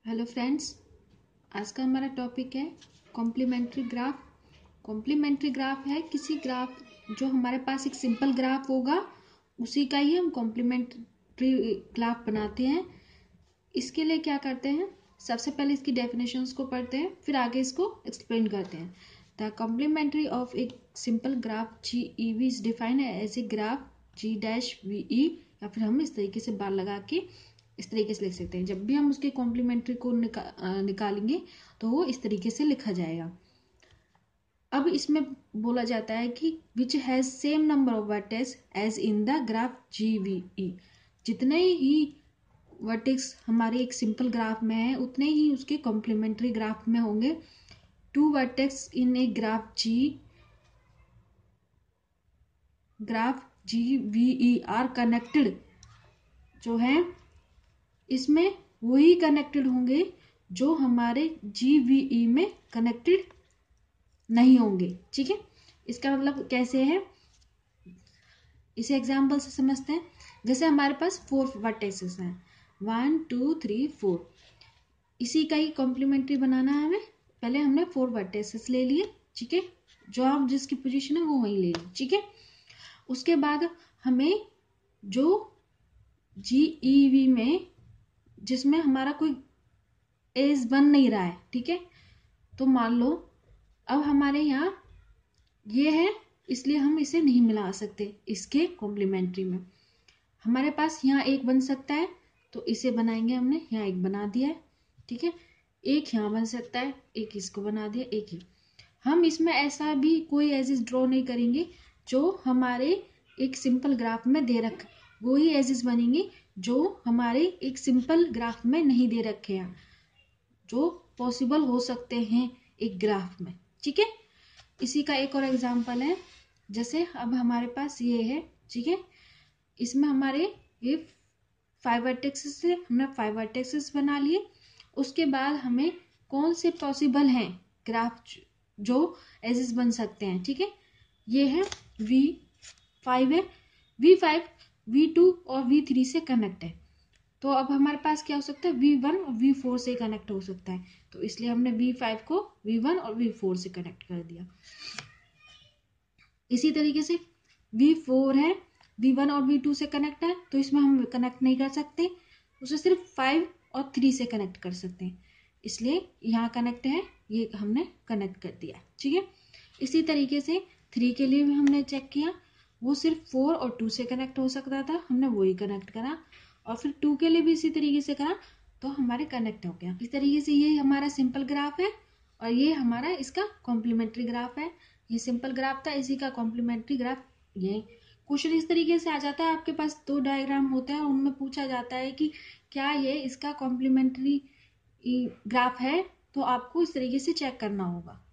Hello friends, आज का हमारा टॉपिक है कॉम्प्लीमेंट्री ग्राफ। कॉम्प्लीमेंट्री ग्राफ है किसी ग्राफ जो हमारे पास एक सिंपल ग्राफ होगा उसी का ही हम कॉम्प्लीमेंट्री ग्राफ बनाते हैं। इसके लिए क्या करते हैं, सबसे पहले इसकी डेफिनेशंस को पढ़ते हैं, फिर आगे इसको एक्सप्लेन करते हैं। The complementary of a simple graph G E V is defined as a graph G dash V E, या फिर हम इस तरीके से बार लगा के इस तरीके से लिख सकते हैं। जब भी हम उसके कॉम्प्लीमेंट्री को निकालेंगे तो वो इस तरीके से लिखा जाएगा। अब इसमें बोला जाता है कि which has same number of vertex as in the graph G V E. जितने ही वर्टेक्स हमारे एक सिंपल ग्राफ में है उतने ही उसके कॉम्प्लीमेंट्री ग्राफ में होंगे। Two vertex in a graph G V E are connected, जो है इसमें वही कनेक्टेड होंगे जो हमारे GVE में कनेक्टेड नहीं होंगे। ठीक है, इसका मतलब कैसे है, इसे एग्जांपल से समझते हैं। जैसे हमारे पास 4 वर्टेक्सेस हैं, 1 2 3 4। इसी का ही कॉम्प्लीमेंट्री बनाना है हमें। पहले हमने 4 वर्टेक्सेस ले लिए, ठीक है, जो आप जिसकी पोजीशन है वो वहीं ले ली, ठीक है। उसके बाद हमें जो GEV में जिसमें हमारा कोई एज बन नहीं रहा है, ठीक है, तो मान लो अब हमारे यहाँ ये है, इसलिए हम इसे नहीं मिला सकते इसके कॉम्प्लीमेंट्री में। हमारे पास यहाँ एक बन सकता है तो इसे बनाएंगे, हमने यहाँ एक बना दिया है, ठीक है। एक यहाँ बन सकता है, एक इसको बना दिया, एक ही। हम इसमें ऐसा भी कोई एजेस ड्रॉ नहीं करेंगे जो हमारे एक सिंपल ग्राफ में दे रख, वो ही एजेस बनेंगे जो हमारे एक सिंपल ग्राफ में नहीं दे रखे हैं, जो पॉसिबल हो सकते हैं एक ग्राफ में, ठीक है। इसी का एक और एग्जांपल है, जैसे अब हमारे पास ये है, ठीक है, इसमें हमारे ये 5 वर्टेक्सेस है, हमने 5 वर्टेक्सेस बना लिए। उसके बाद हमें कौन से पॉसिबल हैं ग्राफ जो एजेस बन सकते हैं, ठीक है। ये है V5 है, V5 V2 और V3 से कनेक्ट है, तो अब हमारे पास क्या हो सकता है, V1 और V4 से कनेक्ट हो सकता है, तो इसलिए हमने V5 को V1 और V4 से कनेक्ट कर दिया। इसी तरीके से V4 है, V1 और V2 से कनेक्ट है, तो इसमें हम कनेक्ट नहीं कर सकते, उसे सिर्फ 5 और 3 से कनेक्ट कर सकते हैं, इसलिए यहाँ कनेक्ट है, ये हमने कनेक्ट कर दिया, ठीक है। इसी तरीके से 3 के लिए भी हमने चेक किया, वो सिर्फ 4 और 2 से कनेक्ट हो सकता था, हमने वही कनेक्ट करा, और फिर 2 के लिए भी इसी तरीके से करा, तो हमारे कनेक्ट हो गया। इस तरीके से ये हमारा सिंपल ग्राफ है और ये हमारा इसका कॉम्प्लीमेंट्री ग्राफ है। ये सिंपल ग्राफ था, इसी का कॉम्प्लीमेंट्री ग्राफ ये। क्वेश्चन इस तरीके से आ जाता है, आपके पास 2 डायग्राम होते हैं और उनमें पूछा जाता है कि क्या ये इसका कॉम्प्लीमेंट्री ग्राफ है, तो आपको इस तरीके से चेक करना होगा।